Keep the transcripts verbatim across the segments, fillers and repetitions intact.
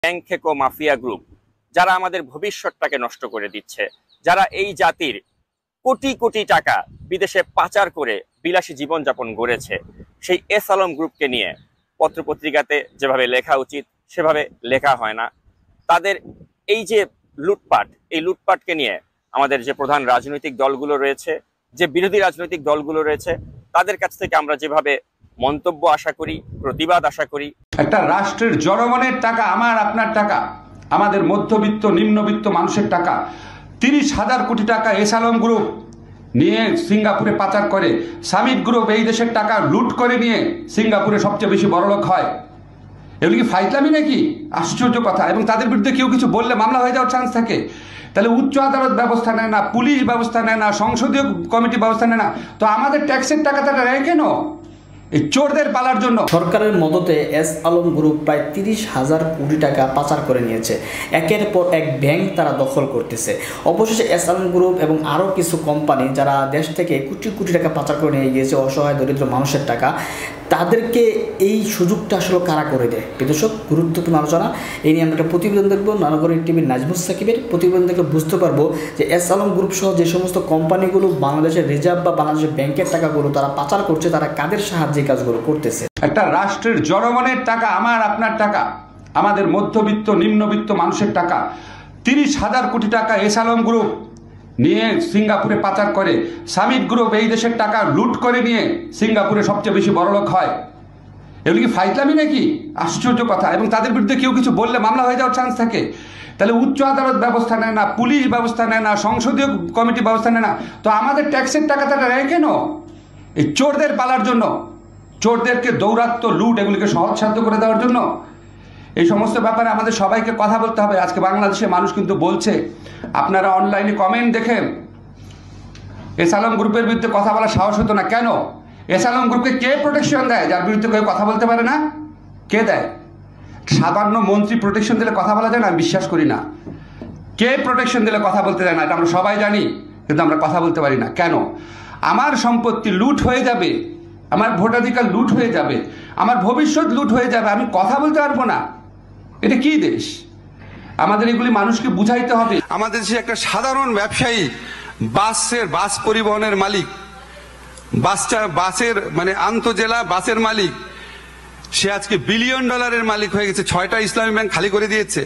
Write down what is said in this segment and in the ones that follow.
ব্যাংকেকো mafia group যারা আমাদের ভবিষ্যৎটাকে নষ্ট করে দিচ্ছে, যারা এই জাতির কোটি কোটি টাকা বিদেশে পাচার করে বিলাসী জীবনযাপন গড়েছে, সেই এস আলম গ্রুপকে নিয়ে পত্রপত্রিকাতে যেভাবে লেখা উচিত সেভাবে লেখা হয় না। তাদের এই যে লুটপাট, এই লুটপাটকে নিয়ে আমাদের যে প্রধান রাজনৈতিক দলগুলো রয়েছে, যে বিরোধী রাজনৈতিক দলগুলো রয়েছে, তাদের কাছ থেকে আমরা যেভাবে মন্তব্য আশা করি, প্রতিবাদ আশা করি। একটা রাষ্ট্রের জনগণের টাকা, আমার আপনার টাকা, আমাদের মধ্যবিত্ত নিম্নবিত্ত মানুষের টাকা, তিরিশ হাজার কোটি টাকা এস আলম গ্রুপ নিয়ে সিঙ্গাপুরে পাচার করে। সামিট গ্রুপ এই দেশের টাকা লুট করে নিয়ে সিঙ্গাপুরে সবচেয়ে বেশি বড়লোক হয়। এগুলো কি ফাইজলামি নাকি? আশ্চর্য কথা। এবং তাদের বিরুদ্ধে কেউ কিছু বললে মামলা হয়ে যাওয়ার চান্স থাকে। তাহলে উচ্চ আদালত ব্যবস্থা নেয় না, পুলিশ ব্যবস্থা নেয় না, সংসদীয় কমিটি ব্যবস্থা নেয় না, তো আমাদের ট্যাক্সের টাকা তারা নেয় কেন? এই চোরদের পালার জন্য। সরকারের মদতে এস আলম গ্রুপ প্রায় তিরিশ হাজার কোটি টাকা পাচার করে নিয়েছে। একের পর এক ব্যাংক তারা দখল করতেছে। অবশেষে এস আলম গ্রুপ এবং আরও কিছু কোম্পানি যারা দেশ থেকে কোটি কোটি টাকা পাচার করে নিয়ে গিয়েছে অসহায় দরিদ্র মানুষের টাকা, তাদেরকে এই সুযোগটা আসলে কারা করে দেয়? দর্শক, গুরুত্বপূর্ণ আলোচনা এই নিয়ে আমরা একটা প্রতিবেদন দেখবো নানগরী টিভির নাজমুস সাকিবের। প্রতিবেদন দেখলে বুঝতে পারবো যে এস আলম গ্রুপ সহ যে সমস্ত কোম্পানিগুলো বাংলাদেশের রিজার্ভ বা বাংলাদেশের ব্যাংকের টাকাগুলো তারা পাচার করছে, তারা কাদের সাহায্যে কাজগুলো করতেছে। একটা রাষ্ট্রের জনগণের টাকা, আমার আপনার টাকা, আমাদের মধ্যবিত্ত নিম্নবিত্ত মানুষের টাকা, তিরিশ হাজার কোটি টাকা এস আলম গ্রুপ নিয়ে সিঙ্গাপুরে পাচার করে। সামিট গ্রুপ এই দেশের টাকা লুট করে নিয়ে সিঙ্গাপুরে সবচেয়ে বেশি বড়লোক হয়। এগুলো কি ফাইজলামি নাকি? আশ্চর্য কথা। এবং তাদের বিরুদ্ধে কেউ কিছু বললে মামলা হয়ে যাওয়ার চান্স থাকে। তাহলে উচ্চ আদালত ব্যবস্থা নেয় না, পুলিশ ব্যবস্থা নেয় না, সংসদীয় কমিটি ব্যবস্থা নেয় না, তো আমাদের ট্যাক্সের টাকা তারা নেয় কেন? এই চোরদের পালার জন্য, চোরদেরকে দৌরাত্ম্য, লুট এগুলিকে সহজসাধ্য করে দেওয়ার জন্য। এই সমস্ত ব্যাপারে আমাদের সবাইকে কথা বলতে হবে। আজকে বাংলাদেশে মানুষ কিন্তু বলছে, আপনারা অনলাইনে কমেন্ট দেখেন, এস আলম গ্রুপের বিরুদ্ধে কথা বলার সাহস হতো না কেন? এস আলম গ্রুপকে কে প্রোটেকশন দেয় যার বিরুদ্ধে কেউ কথা বলতে পারে না? কে দেয়? সাধারণ মন্ত্রী প্রোটেকশন দিলে কথা বলা যায় না? আমি বিশ্বাস করি না। কে প্রোটেকশন দিলে কথা বলতে দেয় না? এটা আমরা সবাই জানি, কিন্তু আমরা কথা বলতে পারি না কেন? আমার সম্পত্তি লুট হয়ে যাবে, আমার ভোটাধিকার লুট হয়ে যাবে, আমার ভবিষ্যৎ লুট হয়ে যাবে, আমি কথা বলতে পারবো না। এটা কি দেশ? আমাদের এগুলি মানুষকে বুঝাইতে হবে। আমাদের দেশে একটা সাধারণ ব্যবসায়ী, বাসের বাস পরিবহনের মালিক, বাসটা বাসের মানে আন্তঃজেলা বাসের মালিক, সে আজকে বিলিয়ন ডলারের মালিক হয়ে গেছে। ছয়টা ইসলামী ব্যাংক খালি করে দিয়েছে।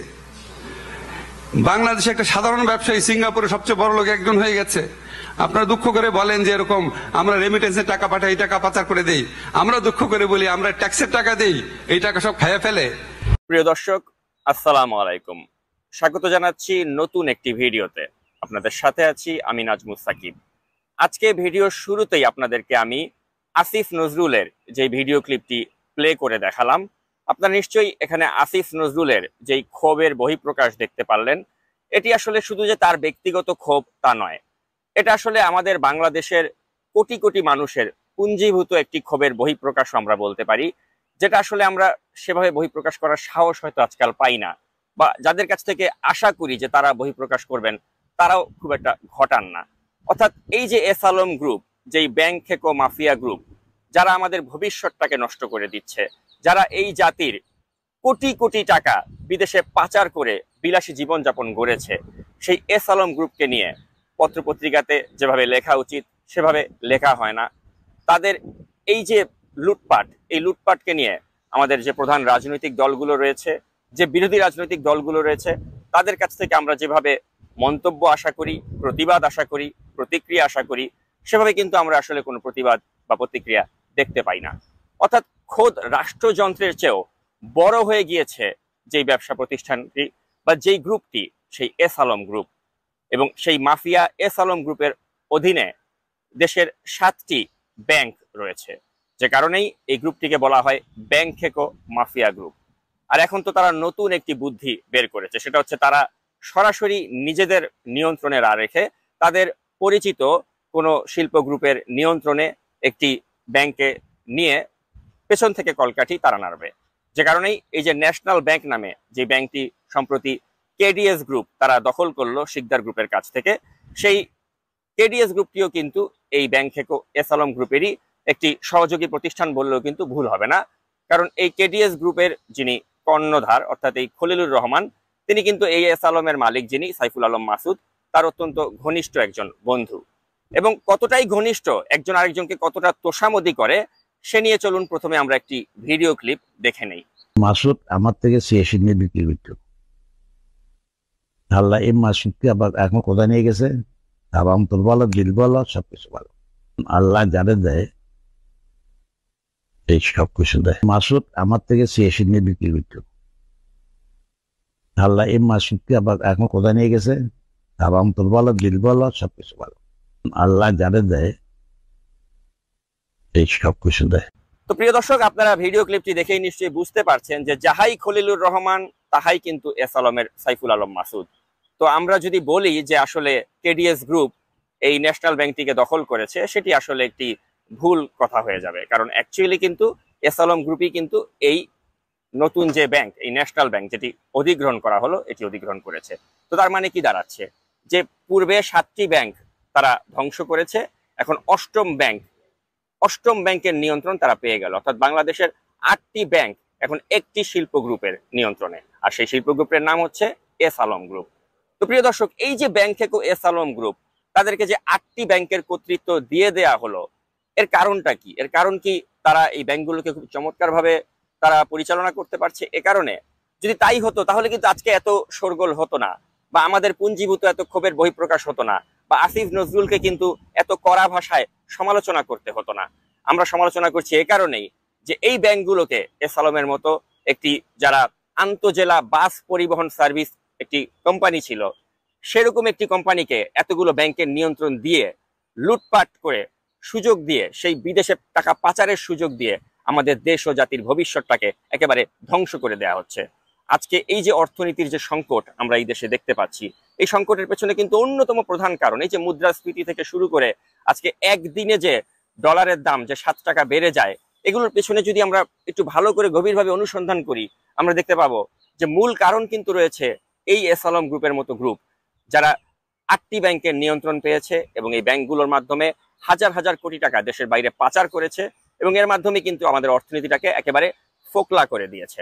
বাংলাদেশে একটা সাধারণ ব্যবসায়ী সিঙ্গাপুরে সবচেয়ে বড় লোক একজন হয়ে গেছে। আপনারা দুঃখ করে বলেন যে এরকম আমরা রেমিটেন্সের টাকা পাঠাই, এই টাকা পাচার করে দেই। আমরা দুঃখ করে বলি আমরা ট্যাক্সের টাকা দেই, এই টাকা সব খাইয়া ফেলে। প্রিয় দর্শক, আসসালামু আলাইকুম, স্বাগত জানাচ্ছি নতুন একটি ভিডিওতে। আপনাদের সাথে আছি আমি নাজমুস সাকিব। আজকে ভিডিওর শুরুতেই আপনাদেরকে আমি আসিফ নজরুলের যে ভিডিও ক্লিপটি প্লে করে দেখালাম। আপনারা নিশ্চয়ই এখানে আসিফ নজরুলের যেই ক্ষোভের বহিঃপ্রকাশ দেখতে পারলেন। এটি আসলে শুধু যে তার ব্যক্তিগত ক্ষোভ তা নয়, এটা আসলে আমাদের বাংলাদেশের কোটি কোটি মানুষের পুঞ্জীভূত একটি ক্ষোভের বহিঃপ্রকাশ আমরা বলতে পারি, যেটা আসলে আমরা সেভাবে বহিঃপ্রকাশ করার সাহস হয়তো আজকাল পাই না, বা যাদের কাছ থেকে আশা করি যে তারা বহিঃপ্রকাশ করবেন তারাও খুব একটা ঘটান না। অর্থাৎ এই যে এস আলম গ্রুপ, যেই ব্যাংকেকো মাফিয়া গ্রুপ, যারা আমাদের ভবিষ্যৎটাকে নষ্ট করে দিচ্ছে, যারা এই জাতির কোটি কোটি টাকা বিদেশে পাচার করে বিলাসী জীবনযাপন গড়েছে, সেই এস আলম গ্রুপকে নিয়ে পত্রপত্রিকাতে যেভাবে লেখা উচিত সেভাবে লেখা হয় না। তাদের এই যে লুটপাট, এই লুটপাটকে নিয়ে আমাদের যে প্রধান রাজনৈতিক দলগুলো রয়েছে, যে বিরোধী রাজনৈতিক দলগুলো রয়েছে, তাদের কাছ থেকে আমরা যেভাবে মন্তব্য আশা করি, প্রতিবাদ আশা করি, প্রতিক্রিয়া আশা করি, সেভাবে কিন্তু আমরা আসলে কোনো প্রতিবাদ বা প্রতিক্রিয়া দেখতে পাই না। অর্থাৎ খোদ রাষ্ট্রযন্ত্রের চেয়েও বড় হয়ে গিয়েছে যেই ব্যবসা প্রতিষ্ঠানটি বা যেই গ্রুপটি, সেই এস আলম গ্রুপ। এবং সেই মাফিয়া এস আলম গ্রুপের অধীনে দেশের সাতটি ব্যাংক রয়েছে, যে কারণেই এই গ্রুপটিকে বলা হয় ব্যাংকেকো মাফিয়া গ্রুপ। আর এখন তো তারা নতুন একটি বুদ্ধি বের করেছে, সেটা হচ্ছে তারা সরাসরি নিজেদের নিয়ন্ত্রণে না রেখে তাদের পরিচিত কোনো শিল্প গ্রুপের নিয়ন্ত্রণে একটি ব্যাংকে নিয়ে পেছন থেকে কলকাঠি তারা নাড়বে। যে কারণেই এই যে ন্যাশনাল ব্যাংক নামে যে ব্যাংকটি সম্প্রতি কেডিএস গ্রুপ তারা দখল করলো শিকদার গ্রুপের কাছ থেকে, সেই কেডিএস গ্রুপটিও কিন্তু এই ব্যাংকেকো এস আলম গ্রুপেরই একটি সহযোগী প্রতিষ্ঠান বললেও কিন্তু ভুল হবে না। কারণ এই কেডিএস গ্রুপের যিনি কর্ণধার অর্থাৎ এই খলিলুর রহমান, তিনি কিন্তু এই এস আলমের মালিক যিনি সাইফুল আলম মাসুদ, তার অত্যন্ত ঘনিষ্ঠ একজন বন্ধু। এবং কতটাই ঘনিষ্ঠ, একজন আরেকজনকে কতটা তোষামদি করে, সে নিয়ে চলুন প্রথমে আমরা একটি ভিডিও ক্লিপ দেখে নেই। মাসুদ আমার থেকে সিএসি নিয়ে বিক্রি করতো। আল্লাহ এই মাসুদকে আবার এখন কোথায় নিয়ে গেছে? আবার তোর বলো, দিল বলো, সবকিছু ভালো। আল্লাহ যাদের দেয় এই সব কিছু দেয়। মাসুদ আমার থেকে সিএসি নিয়ে বিক্রি করতো। আল্লাহ এই মাসুদকে আবার এখন কোথায় নিয়ে গেছে? আবার তোর বলো, দিল বলো, সবকিছু ভালো। আল্লাহ যাদের দেয় এই সব কিছু দেয়। তো প্রিয় দর্শক, আপনারা ভিডিও ক্লিপটি দেখেই নিশ্চয়ই বুঝতে পারছেন যে যাহাই খলিলুর রহমান তাহাই কিন্তু এস আলমের সাইফুল আলম মাসুদ। তো আমরা যদি বলি যে আসলে কেডিএস গ্রুপ এই ন্যাশনাল ব্যাংকটিকে দখল করেছে, সেটি আসলে একটি ভুল কথা হয়ে যাবে। কারণ অ্যাকচুয়ালি কিন্তু এস আলম গ্রুপই কিন্তু এই নতুন যে ব্যাংক, এই ন্যাশনাল ব্যাংক যেটি অধিগ্রহণ করা হলো, এটি অধিগ্রহণ করেছে। তো তার মানে কি দাঁড়াচ্ছে? যে পূর্বে সাতটি ব্যাংক তারা ধ্বংস করেছে, এখন অষ্টম ব্যাংক অষ্টম ব্যাংকের নিয়ন্ত্রণ তারা পেয়ে গেল। অর্থাৎ বাংলাদেশের আটটি ব্যাংক এখন একটি শিল্প গ্রুপের নিয়ন্ত্রণে, আর সেই শিল্প গ্রুপের নাম হচ্ছে এস আলম গ্রুপ। তো প্রিয় দর্শক, এই যে ব্যাংক থেকে এস আলম গ্রুপ তাদেরকে যে আটটি ব্যাংকের কর্তৃত্ব দিয়ে দেয়া হলো, এর কারণটা কি? এর কারণ কি তারা এই ব্যাংকগুলোকে খুব চমৎকার ভাবে তারা পরিচালনা করতে পারছে এ কারণে? যদি তাই হতো তাহলে কিন্তু আজকে এত শোরগোল হতো না, বা আমাদের পুঞ্জীভূত এত ক্ষোভের বহিঃপ্রকাশ হতো না, বা আসিফ নজরুলকে কিন্তু এত কড়া ভাষায় সমালোচনা করতে হতো না। আমরা সমালোচনা করছি এ কারণেই যে এই ব্যাংকগুলোকে এস আলমের মতো একটি, যারা আন্তজেলা বাস পরিবহন সার্ভিস একটি কোম্পানি ছিল, সেরকম একটি কোম্পানিকে এতগুলো ব্যাংকের নিয়ন্ত্রণ দিয়ে, লুটপাট করে, সুযোগ দিয়ে, সেই বিদেশে টাকা পাচারের সুযোগ দিয়ে আমাদের দেশ ও জাতির ভবিষ্যৎটাকে একেবারে ধ্বংস করে দেওয়া হচ্ছে। আজকে এই যে অর্থনীতির যে সংকট আমরা এই দেশে দেখতে পাচ্ছি, এই সংকটের পেছনে কিন্তু অন্যতম প্রধান কারণ এই যে মুদ্রাস্ফীতি থেকে শুরু করে আজকে একদিনে যে ডলারের দাম যে সাত টাকা বেড়ে যায়, এগুলোর পেছনে যদি আমরা একটু ভালো করে গভীরভাবে অনুসন্ধান করি, আমরা দেখতে পাবো যে মূল কারণ কিন্তু রয়েছে এই এস আলম গ্রুপের মতো গ্রুপ, যারা আটটি ব্যাংকের নিয়ন্ত্রণ পেয়েছে এবং এই ব্যাংকগুলোর মাধ্যমে হাজার হাজার কোটি টাকা দেশের বাইরে পাচার করেছে, এবং এর মাধ্যমে কিন্তু আমাদের অর্থনীতিটাকে একেবারে ফোকলা করে দিয়েছে।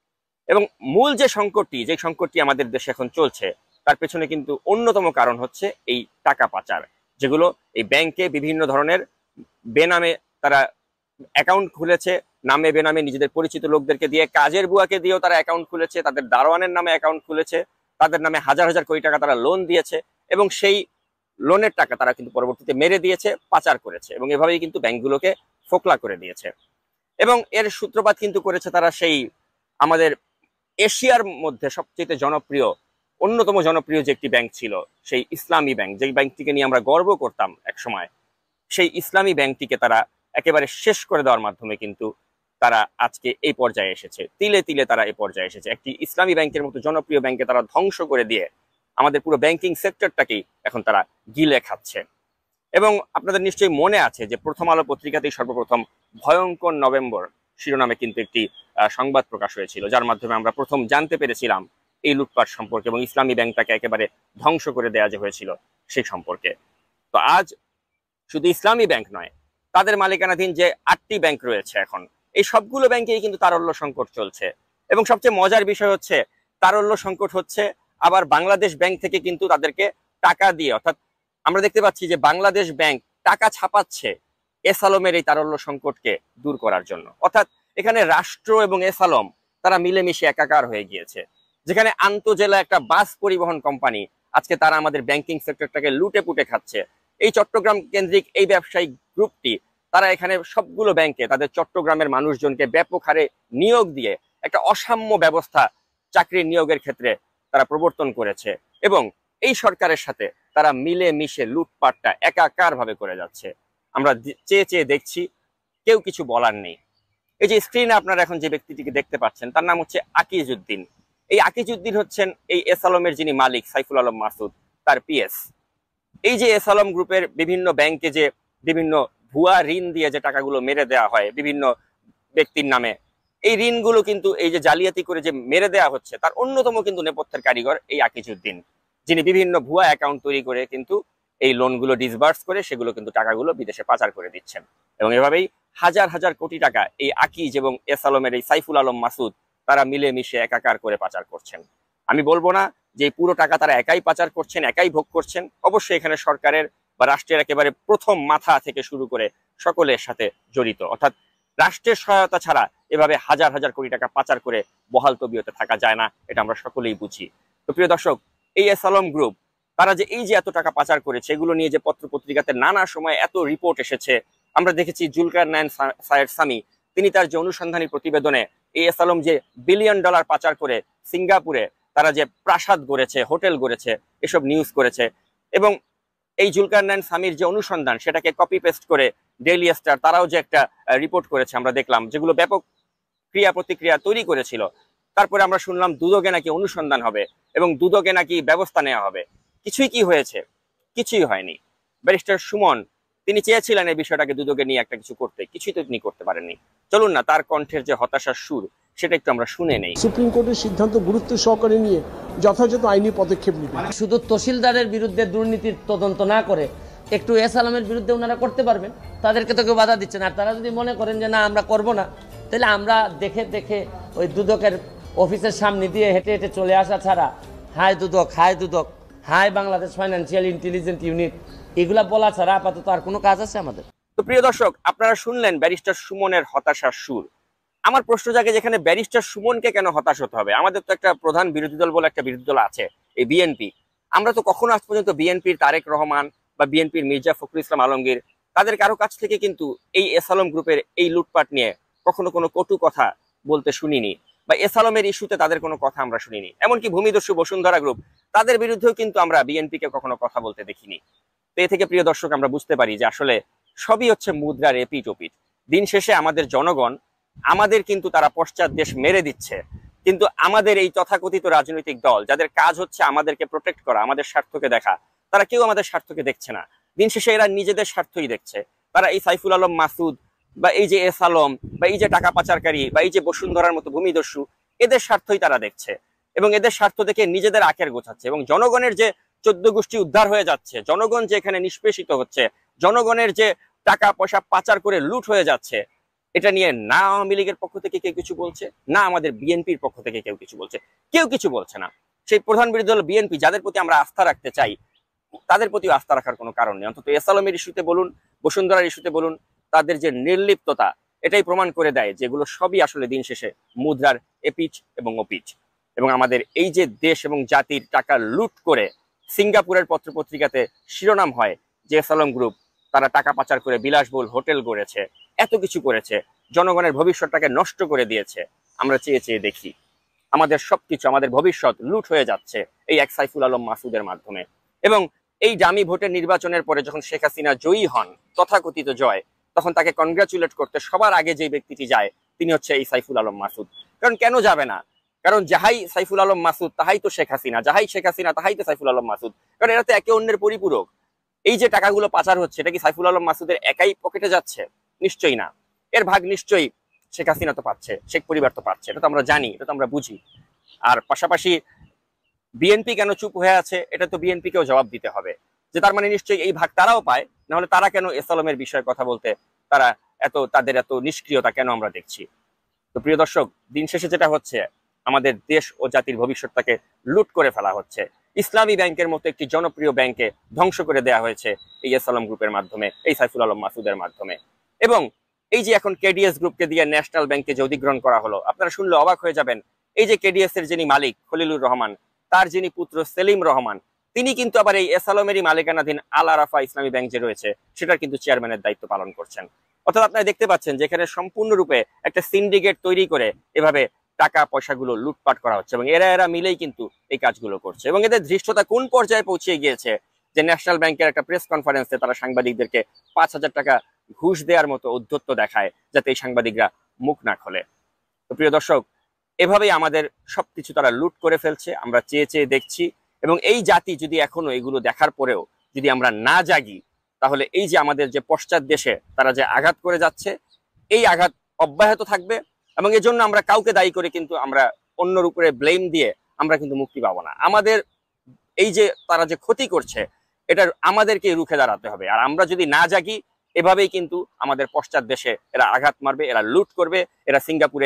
এবং মূল যে সংকটটি, যে সংকটটি আমাদের দেশে এখন চলছে, তার পেছনে কিন্তু অন্যতম কারণ হচ্ছে এই টাকা পাচার, যেগুলো এই ব্যাংকে বিভিন্ন ধরনের বেনামে তারা অ্যাকাউন্ট খুলেছে, নামে বেনামে নিজেদের পরিচিত লোকদেরকে দিয়ে, কাজের বুয়াকে দিয়েও তারা অ্যাকাউন্ট খুলেছে, তাদের দারোয়ানের নামে অ্যাকাউন্ট খুলেছে, তাদের নামে হাজার হাজার কোটি টাকা তারা লোন দিয়েছে, এবং সেই লোনের টাকা তারা কিন্তু পরবর্তীতে মেরে দিয়েছে, পাচার করেছে, এবং এভাবেই কিন্তু ব্যাংকগুলোকে ফোকলা করে দিয়েছে। এবং এর সূত্রপাত কিন্তু করেছে তারা সেই আমাদের এশিয়ার মধ্যে সবচেয়ে জনপ্রিয়, অন্যতম জনপ্রিয় যে একটি ব্যাংক ছিল, সেই ইসলামী ব্যাংক, যে ব্যাংকটিকে নিয়ে আমরা গর্ব করতাম এক সময়, সেই ইসলামী ব্যাংকটিকে তারা একেবারে শেষ করে দেওয়ার মাধ্যমে কিন্তু তারা আজকে এই পর্যায়ে এসেছে। তিলে তিলে তারা এই পর্যায়ে এসেছে। একটি ইসলামী ব্যাংকের মতো জনপ্রিয় ব্যাংকে তারা ধ্বংস করে দিয়ে আমাদের পুরো ব্যাংকিং সেক্টরটাকেই এখন তারা গিলে খাচ্ছে। এবং আপনাদের নিশ্চয়ই মনে আছে যে প্রথম আলো পত্রিকাতেই সর্বপ্রথম ভয়ঙ্কর নভেম্বর শিরোনামে কিন্তু একটি সংবাদ প্রকাশ হয়েছিল, যার মাধ্যমে আমরা প্রথম জানতে পেরেছিলাম এই লুটপাট সম্পর্কে এবং ইসলামী ব্যাংকটাকে একেবারে ধ্বংস করে দেওয়া যে হয়েছিল সেই সম্পর্কে। তো আজ শুধু ইসলামী ব্যাংক নয়, তাদের মালিকানাধীন যে আটটি ব্যাংক রয়েছে এখন, এই সবগুলো ব্যাংকেই কিন্তু তারল্য সংকট চলছে। এবং সবচেয়ে মজার বিষয় হচ্ছে, তারল্য সংকট হচ্ছে আবার বাংলাদেশ ব্যাংক থেকে কিন্তু তাদেরকে টাকা দিয়ে, অর্থাৎ আমরা দেখতে পাচ্ছি যে বাংলাদেশ ব্যাংক টাকা ছাপাচ্ছে এস আলমের এই তারল্য সংকটকে দূর করার জন্য। অর্থাৎ এখানে রাষ্ট্র এবং এস আলম তারা মিলেমিশে একাকার হয়ে গিয়েছে। যেখানে আন্তজেলা একটা বাস পরিবহন কোম্পানি, আজকে তারা আমাদের ব্যাংকিং সেক্টরটাকে লুটে পুটে খাচ্ছে। এই চট্টগ্রাম কেন্দ্রিক এই ব্যবসায়িক গ্রুপটি তারা এখানে সবগুলো ব্যাংকে তাদের চট্টগ্রামের মানুষজনকে ব্যাপক হারে নিয়োগ দিয়ে একটা অসাম্য ব্যবস্থা চাকরির নিয়োগের ক্ষেত্রে তারা প্রবর্তন করেছে, এবং এই সরকারের সাথে তারা মিলে মিশে লুটপাটটা একাকার ভাবে করে যাচ্ছে। আমরা চেয়ে চেয়ে দেখছি, কেউ কিছু বলার নেই। এই যে স্ক্রিনে আপনারা এখন যে ব্যক্তিটিকে দেখতে পাচ্ছেন, তার নাম হচ্ছে আকিজউদ্দিন। এই আকিজউদ্দিন হচ্ছেন এই এস আলমের যিনি মালিক সাইফুল আলম মাসুদ, তার পিএস। এই যে এস আলম গ্রুপের বিভিন্ন ব্যাংকে যে বিভিন্ন ভুয়া ঋণ দিয়ে যে টাকাগুলো মেরে দেওয়া হয় বিভিন্ন ব্যক্তির নামে, এই ঋণগুলো কিন্তু এই যে জালিয়াতি করে যে মেরে দেওয়া হচ্ছে, তার অন্যতম কিন্তু নেপথ্যের কারিগর এই আকিজউদ্দিন, যিনি বিভিন্ন ভুয়া অ্যাকাউন্ট তৈরি করে কিন্তু এই লোনগুলো ডিসবার্স করে সেগুলো কিন্তু টাকাগুলো বিদেশে পাচার করে দিচ্ছেন। এবং এভাবেই হাজার হাজার কোটি টাকা এই আকিজ এবং এস আলমের এই সাইফুল আলম মাসুদ তারা মিলেমিশে একাকার করে পাচার করছেন। আমি বলবো না যে পুরো টাকা তারা একাই পাচার করছেন, একাই ভোগ করছেন। অবশ্যই এখানে সরকারের বা রাষ্ট্রের একেবারে প্রথম মাথা থেকে শুরু করে সকলের সাথে জড়িত, অর্থাৎ রাষ্ট্রের সহায়তা ছাড়া এভাবে হাজার হাজার কোটি টাকা পাচার করে বহাল তবিয়তে থাকা যায় না, এটা আমরা সকলেই বুঝি। তো প্রিয় দর্শক, এই এস আলম গ্রুপ তারা যে এই যে এত টাকা পাচার করেছে, এগুলো নিয়ে যে পত্র পত্রিকাতে নানা সময় এত রিপোর্ট এসেছে, আমরা দেখেছি জুলকারনাইন সায়েদ সামি তিনি তার যে অনুসন্ধানী প্রতিবেদনে এই এস আলম যে বিলিয়ন ডলার পাচার করে সিঙ্গাপুরে তারা যে প্রাসাদ গড়েছে, হোটেল গড়েছে, এসব নিউজ করেছে। এবং এই জুলকারনাইন সামির যে অনুসন্ধান সেটাকে কপি পেস্ট করে ডেইলি স্টার তারাও যে একটা রিপোর্ট করেছে আমরা দেখলাম, যেগুলো ব্যাপক ক্রিয়া প্রতিক্রিয়া তৈরি করেছিল। তারপরে আমরা শুনলাম দুদকে নাকি অনুসন্ধান হবে এবং দুদকে নাকি ব্যবস্থা নেওয়া হবে। কিছুই কি হয়েছে? কিছুই হয়নি। ব্যারিস্টার সুমন তিনি চেয়েছিলেন এই বিষয়টাকে দুদকে নিয়ে একটা কিছু করতে, কিছুই তো তিনি করতে পারেননি। চলুন না তার কণ্ঠের যে হতাশার সুর সেটা একটু আমরা শুনে নেই। সুপ্রিম কোর্টের সিদ্ধান্ত গুরুত্ব সহকারে নিয়ে যথাযথ আইনি পদক্ষেপ নেবে। শুধু তহসিলদারের বিরুদ্ধে দুর্নীতির তদন্ত না করে একটু এস আলমের বিরুদ্ধে ওনারা করতে পারবেন, তাদেরকে তো কেউ বাধা দিচ্ছে না। আর তারা যদি মনে করেন যে না আমরা করব না, তাহলে আমরা দেখে দেখে ওই দুদকের অফিসের সামনে দিয়ে হেঁটে হেঁটে চলে আসা ছাড়া hi Dudak, hi Dudak, hi Bangladesh financial intelligence unit এগুলা বলা ছাড়া আপাতত আর কোনো কাজ আছে আমাদের? তো প্রিয় দর্শক, আপনারা শুনলেন ব্যারিস্টার সুমনের হতাশার সুর। আমার প্রশ্ন জাগে যেখানে ব্যারিস্টার সুমনকে কেন হতাশ হতে হবে? আমাদের তো একটা প্রধান বিরোধী দল বলে একটা বিরোধী দল আছে, এই বিএনপি। আমরা তো কখনো আজ পর্যন্ত বিএনপির তারেক রহমান বা বিএনপির মির্জা ফখরুল ইসলাম আলমগীর তাদের কারো কাছ থেকে কিন্তু এই এস আলম গ্রুপের এই লুটপাট নিয়ে কখনো কোনো কটু কথা বলতে শুনিনি, বা এস আলমের ইস্যুতে তাদের কোনো কথা আমরা শুনিনি। এমনকি ভূমিদস্যু বসুন্ধরা গ্রুপ তাদের বিরুদ্ধেও কিন্তু আমরা বিএনপিকে কখনো কথা বলতে দেখিনি। তো এ থেকে প্রিয় দর্শক আমরা বুঝতে পারি যে আসলে সবই হচ্ছে মুদ্রার এপিট ওপিট। দিন শেষে আমাদের জনগণ আমাদের কিন্তু তারা পশ্চাৎ দেশ মেরে দিচ্ছে, কিন্তু আমাদের এই তথাকথিত রাজনৈতিক দল যাদের কাজ হচ্ছে আমাদেরকে প্রোটেক্ট করা, আমাদের স্বার্থকে দেখা, তারা কেউ আমাদের স্বার্থকে দেখছে না। দিন শেষে এরা নিজেদের স্বার্থই দেখছে। তারা এই সাইফুল আলম মাসুদ বা এই যে এস আলম বা এই যে টাকা পাচারকারী বা এই যে বসুন্ধরার মতো ভূমিদস্যু, এদের স্বার্থই তারা দেখছে এবং এদের স্বার্থ দেখে নিজেদের আখের গোছাচ্ছে। এবং জনগণের যে চোদ্দ গোষ্ঠী উদ্ধার হয়ে যাচ্ছে, জনগণ যে এখানে নিষ্পেষিত হচ্ছে, জনগণের যে টাকা পয়সা পাচার করে লুট হয়ে যাচ্ছে, এটা নিয়ে না আওয়ামী লীগের পক্ষ থেকে কেউ কিছু বলছে, না আমাদের বিএনপির পক্ষ থেকে কেউ কিছু বলছে। কেউ কিছু বলছে না। সেই প্রধান বিরোধী দল বিএনপি, যাদের প্রতি আমরা আস্থা রাখতে চাই, তাদের প্রতিও আস্থা রাখার কোনো কারণ নেই। অন্তত এস আলমের ইস্যুতে বলুন, বসুন্ধরার ইস্যুতে বলুন, তাদের যে নির্লিপ্ততা এটাই প্রমাণ করে দেয় যেগুলো সবই আসলে দিন শেষে মুদ্রার এপিচ এবং ওপিচ। এবং আমাদের এই যে দেশ এবং জাতির টাকা লুট করে সিঙ্গাপুরের পত্রপত্রিকাতে শিরোনাম হয় যে এস আলম গ্রুপ তারা টাকা পাচার করে বিলাসবহুল হোটেল গড়েছে, এত কিছু করেছে, জনগণের ভবিষ্যৎটাকে নষ্ট করে দিয়েছে। আমরা চেয়ে চেয়ে দেখি আমাদের সবকিছু, আমাদের ভবিষ্যৎ লুট হয়ে যাচ্ছে এই এক সাইফুল আলম মাসুদের মাধ্যমে। এবং এই ডামি ভোটের নির্বাচনের পরে যখন শেখ হাসিনা জয়ী হন, তথাকথিত জয়, তখন তাকে কনগ্রাচুলেট করতে সবার আগে যে ব্যক্তিটি যায় তিনি হচ্ছে এই সাইফুল আলম মাসুদ। কারণ কেন যাবে না? কারণ যাহাই সাইফুল আলম মাসুদ তাহাই তো শেখ হাসিনা, যাহাই শেখ হাসিনা তাহাই তো সাইফুল আলম মাসুদ। কারণ এরা তো একে অন্যের পরিপূরক। এই যে টাকাগুলো পাচার হচ্ছে, এটা কি সাইফুল আলম মাসুদের একাই পকেটে যাচ্ছে? নিশ্চয়ই না। এর ভাগ নিশ্চয়ই শেখ হাসিনা তো পাচ্ছে, শেখ পরিবার তো পাচ্ছে, এটা তো আমরা জানি, এটা তো আমরা বুঝি। আর পাশাপাশি বিএনপি কেন চুপ হয়ে আছে, এটা তো বিএনপিকেও জবাব দিতে হবে যে তার মানে নিশ্চয়ই এই ভাগ তারাও পায়, নাহলে তারা কেন এস আলমের বিষয়ে কথা বলতে তারা এত, তাদের এত নিষ্ক্রিয়তা কেন আমরা দেখছি? তো প্রিয় দর্শক, দিন শেষে যেটা হচ্ছে আমাদের দেশ ও জাতির ভবিষ্যৎটাকে লুট করে ফেলা হচ্ছে। ইসলামী ব্যাংকের মতো একটি জনপ্রিয় ব্যাংকে ধ্বংস করে দেওয়া হয়েছে এই এস আলম গ্রুপের মাধ্যমে, এই সাইফুল আলম মাসুদের মাধ্যমে। এবং এই যে এখন কেডিএস গ্রুপকে দিয়ে ন্যাশনাল ব্যাংকে যে অধিগ্রহণ করা হলো, আপনারা শুনলে অবাক হয়ে যাবেন। এই যে কেডিএস এর যিনি মালিক খলিলুর রহমান, তার যিনি পুত্র সেলিম রহমান, তিনি কিন্তু আবার এই এস আলমেরই মালিকানাধীন আল আরাফা ইসলামী ব্যাংক যে রয়েছে সেটার কিন্তু চেয়ারম্যানের দায়িত্ব পালন করছেন। অর্থাৎ আপনারা দেখতে পাচ্ছেন যেখানে সম্পূর্ণরূপে একটা সিন্ডিকেট তৈরি করে এভাবে টাকা পয়সাগুলো লুটপাট করা হচ্ছে এবং এরা এরা মিলেই কিন্তু এই কাজগুলো করছে। এবং এদের ধৃষ্টতা কোন পর্যায়ে পৌঁছে গিয়েছে যে ন্যাশনাল ব্যাংকের একটা প্রেস কনফারেন্সে তারা সাংবাদিকদেরকে পাঁচ হাজার টাকা ঘুষ দেওয়ার মতো উদ্ধত্ত দেখায় যাতে এই সাংবাদিকরা মুখ না খোলে। তো প্রিয় দর্শক, এভাবেই আমাদের সবকিছু তারা লুট করে ফেলছে, আমরা চেয়ে চেয়ে দেখছি। এবং এই জাতি যদি এখনো এগুলো দেখার পরেও যদি আমরা না জাগি, তাহলে এই যে আমাদের যে পশ্চাৎ দেশে তারা যে আঘাত করে যাচ্ছে, এই আঘাত অব্যাহত থাকবে। এবং এর জন্য আমরা কাউকে দায়ী করে কিন্তু আমরা অন্যর উপরে ব্লেম দিয়ে আমরা কিন্তু মুক্তি পাবো না। আমাদের এই যে তারা যে ক্ষতি করছে, এটা আমাদেরকে রুখে দাঁড়াতে হবে। আর আমরা যদি না জাগি, এভাবেই কিন্তু আমাদের পশ্চাৎ দেশে এরা আঘাত মারবে, এরা লুট করবে, এরা সিঙ্গাপুরে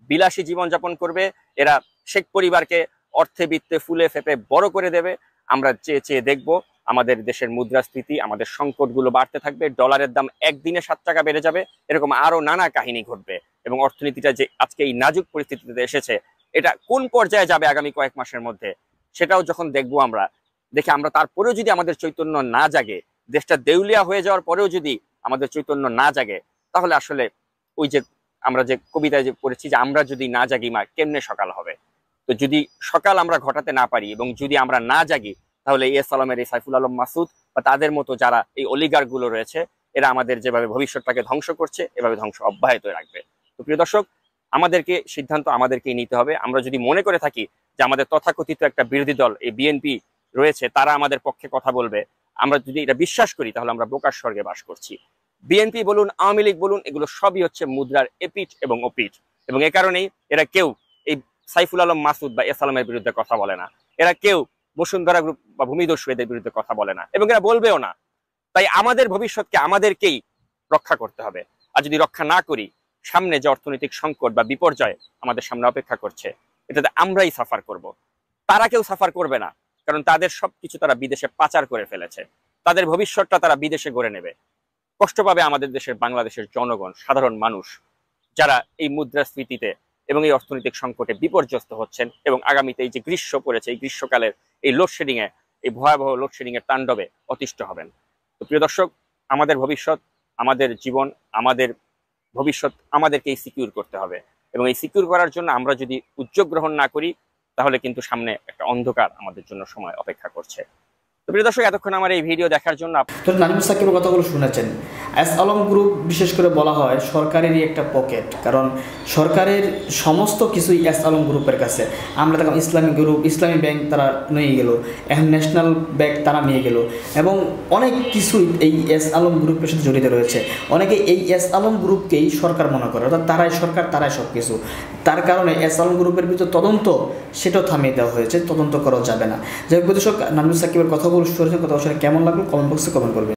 বিলাসী জীবনযাপন করবে, এরা শেখ পরিবারকে অর্থে বিত্তে ফুলে ফেপে বড় করে দেবে। আমরা চেয়ে চেয়ে দেখবো আমাদের দেশের মুদ্রাস্ফীতি, আমাদের সংকটগুলো বাড়তে থাকবে, ডলারের দাম একদিনে সাত টাকা বেড়ে যাবে, এরকম আরো নানা কাহিনী ঘটবে এবং অর্থনীতিটা যে আজকে এই নাজুক পরিস্থিতিতে এসেছে এটা কোন পর্যায়ে যাবে আগামী কয়েক মাসের মধ্যে সেটাও যখন দেখবো আমরা, দেখে আমরা তারপরেও যদি আমাদের চৈতন্য না জাগে, দেশটা দেউলিয়া হয়ে যাওয়ার পরেও যদি আমাদের চৈতন্য না জাগে, তাহলে আসলে ওই যে আমরা যে কবিতায় যে পড়েছি যে আমরা যদি না জাগি মা কেমনে সকাল হবে। তো যদি সকাল আমরা ঘটাতে না পারি এবং যদি আমরা না জাগি, তাহলে এস আলমের এই সাইফুল আলম মাসুদ বা তাদের মতো যারা এই অলিগার গুলো রয়েছে এরা আমাদের যেভাবে ভবিষ্যৎটাকে ধ্বংস করছে এভাবে ধ্বংস অব্যাহত রাখবে। তো প্রিয় দর্শক, আমাদেরকে সিদ্ধান্ত আমাদেরকেই নিতে হবে। আমরা যদি মনে করে থাকি যে আমাদের তথাকথিত একটা বিরোধী দল এই বিএনপি রয়েছে, তারা আমাদের পক্ষে কথা বলবে, আমরা যদি এটা বিশ্বাস করি তাহলে আমরা বোকার স্বর্গে বাস করছি। বিএনপি বলুন, আওয়ামী লীগ বলুন, এগুলো সবই হচ্ছে মুদ্রার এপিঠ এবং ওপিঠ, এবং এ কারণেই এরা কেউ এই সাইফুল আলম মাসুদ বা এস আলমের বিরুদ্ধে কথা বলে না, এরা কেউ বসুন্ধরা গ্রুপ বা ভূমিদস্যু এদের বিরুদ্ধে কথা বলে না এবং এরা বলবেও না। তাই আমাদের ভবিষ্যৎকে আমাদেরকেই রক্ষা করতে হবে। আর যদি রক্ষা না করি, সামনে যে অর্থনৈতিক সংকট বা বিপর্যয় আমাদের সামনে অপেক্ষা করছে এটাতে আমরাই সাফার করব, তারা কেউ সাফার করবে না, কারণ তাদের সবকিছু তারা বিদেশে পাচার করে ফেলেছে, তাদের ভবিষ্যৎটা তারা বিদেশে গড়ে নেবে। কষ্ট পাবে আমাদের দেশের বাংলাদেশের জনগণ, সাধারণ মানুষ, যারা এই মুদ্রাস্ফীতিতে এবং এই অর্থনৈতিক সংকটে বিপর্যস্ত হচ্ছেন এবং আগামীতে এই যে গ্রীষ্ম পড়েছে এই গ্রীষ্মকালের এই লোডশেডিং এ, এই ভয়াবহ লোডশেডিং এর তাণ্ডবে অতিষ্ঠ হবেন। তো প্রিয় দর্শক, আমাদের ভবিষ্যৎ, আমাদের জীবন, আমাদের ভবিষ্যৎ আমাদেরকেই সিকিউর করতে হবে এবং এই সিকিউর করার জন্য আমরা যদি উদ্যোগ গ্রহণ না করি তাহলে কিন্তু সামনে একটা অন্ধকার আমাদের জন্য সময় অপেক্ষা করছে। তো প্রিয় দর্শক, এতক্ষণ আমার এই ভিডিও দেখার জন্য তো নাজমুস সাকিবের কথাগুলো শুনেছেন। এস আলম গ্রুপ বিশেষ করে বলা হয় সরকারেরই একটা পকেট, কারণ সরকারের সমস্ত কিছুই এস আলম গ্রুপের কাছে। আমরা দেখলাম ইসলামী গ্রুপ, ইসলামী ব্যাংক তারা নিয়ে গেল, এখন ন্যাশনাল ব্যাংক তারা নিয়ে গেল এবং অনেক কিছুই এই এস আলম গ্রুপের সাথে জড়িত রয়েছে। অনেকে এই এস আলম গ্রুপকেই সরকার মনে করে, অর্থাৎ তারাই সরকার, তারাই সব কিছু। তার কারণে এস আলম গ্রুপের ভিতরে তদন্ত সেটাও থামিয়ে দেওয়া হয়েছে, তদন্ত করা যাবে না। যাই হোক দর্শক, নাজমুস সাকিবের কথাগুলো শুনেছেন, কথা কেমন লাগলো কমেন্ট বক্সে কমেন্ট করবেন।